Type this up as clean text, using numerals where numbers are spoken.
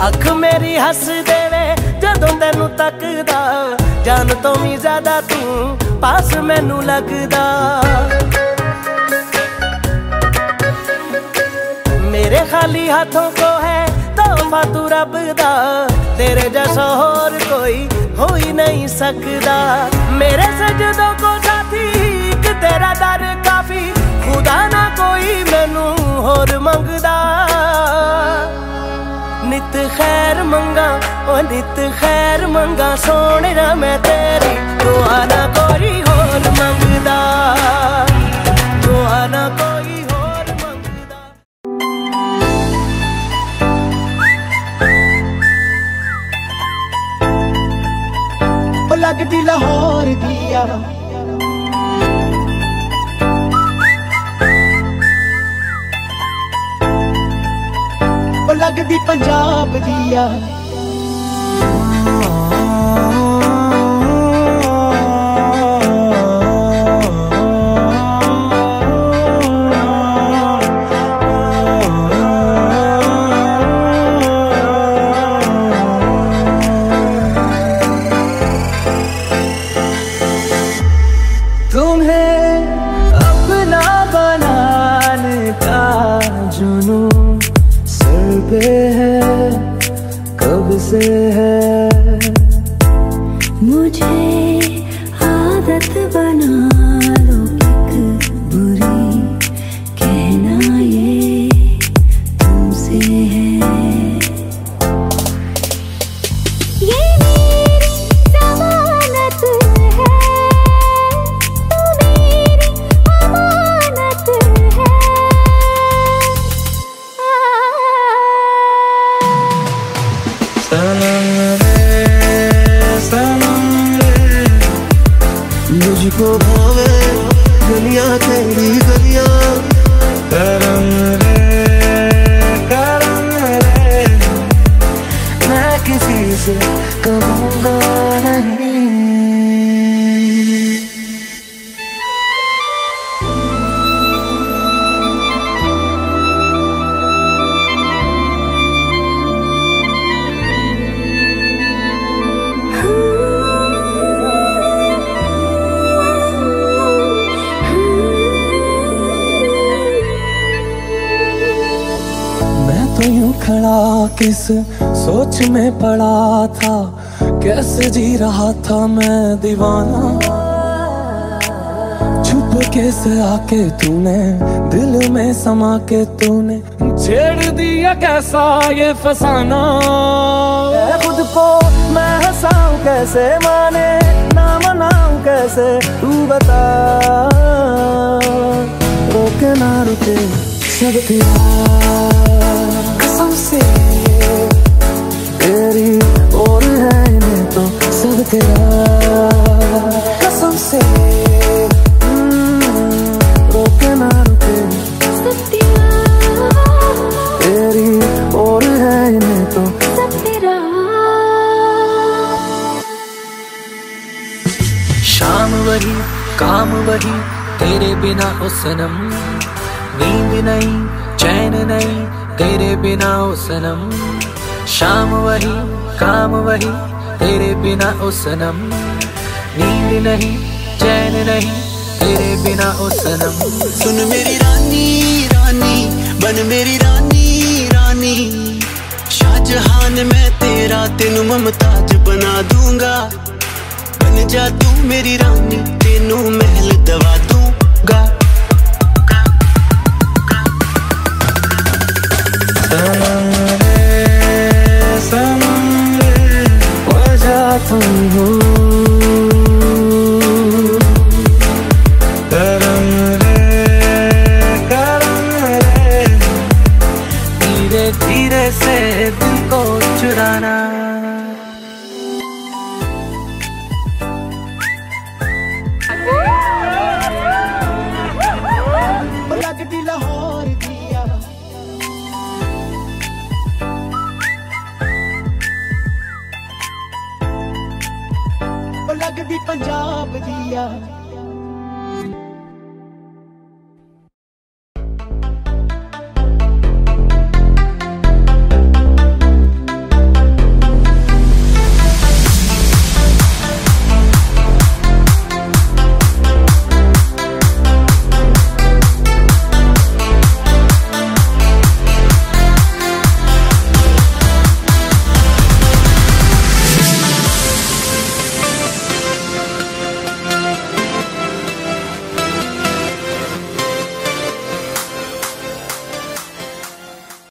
अख मेरी हस देवे जदों तैनू तकदा, जान तो भी ज्यादा तू पास मैनू लगदा। मेरे खाली हाथों को है तोहफा तू रब दा, तेरे जैसा और कोई हो ही नहीं सकदा। मेरे सजदों को साथी एक तेरा दर काफी, खुदा ना कोई मैनू होर मंगदा। नित खैर मंगा ओ नित खैर मंगा, सोने ना मैं तेरी दुआ ना कोई होर मंगदा, दुआ ना कोई होर मंगदा। ओ लगदी लाहौर दिया, लगदी पंजाब दिया। तुम्हें अपना बनाने का जुनून पे है कब से है, मुझे आदत बना लो एक बुरी, कहना ये तुमसे है। ये मेरी ज़मानत है, तू मेरी अमानत है। मुझको भावे दुनिया तेरी गलियां, करम रे मैं किसी से कहूँगा नहीं। तो यूं खड़ा किस सोच में पड़ा था, कैसे जी रहा था मैं दीवाना। छुप के से आके तूने दिल में समा के तूने छेड़ दिया कैसा ये फसाना। खुद को मैं हंसाऊं कैसे, माने ना मनाऊं कैसे, तू बता। रोके ना रुके सब तेरा कसम से, तेरी और है इन्हें तो सब तेरा कसम से। रोके ना रुके सब तेरा, तेरी और है इन्हें तो सब तेरा। शाम वही काम वही, तेरे बिना ओ सनम। नींद नहीं चैन नहीं, तेरे बिना ओ सनम। शाम वही काम वही, तेरे बिना ओ सनम। नींद नहीं चैन नहीं, तेरे बिना ओ सनम। सुन मेरी रानी रानी, बन मेरी रानी रानी। शाहजहान मैं तेरा, तेनू मुमताज बना दूंगा। बन जा तू मेरी रानी, तेनू महल दवा दूंगा। वजह तुम हो, करम रे धीरे धीरे से दिल को चुराना। लगदी लाहौर दिया, लगदी पंजाब दिया।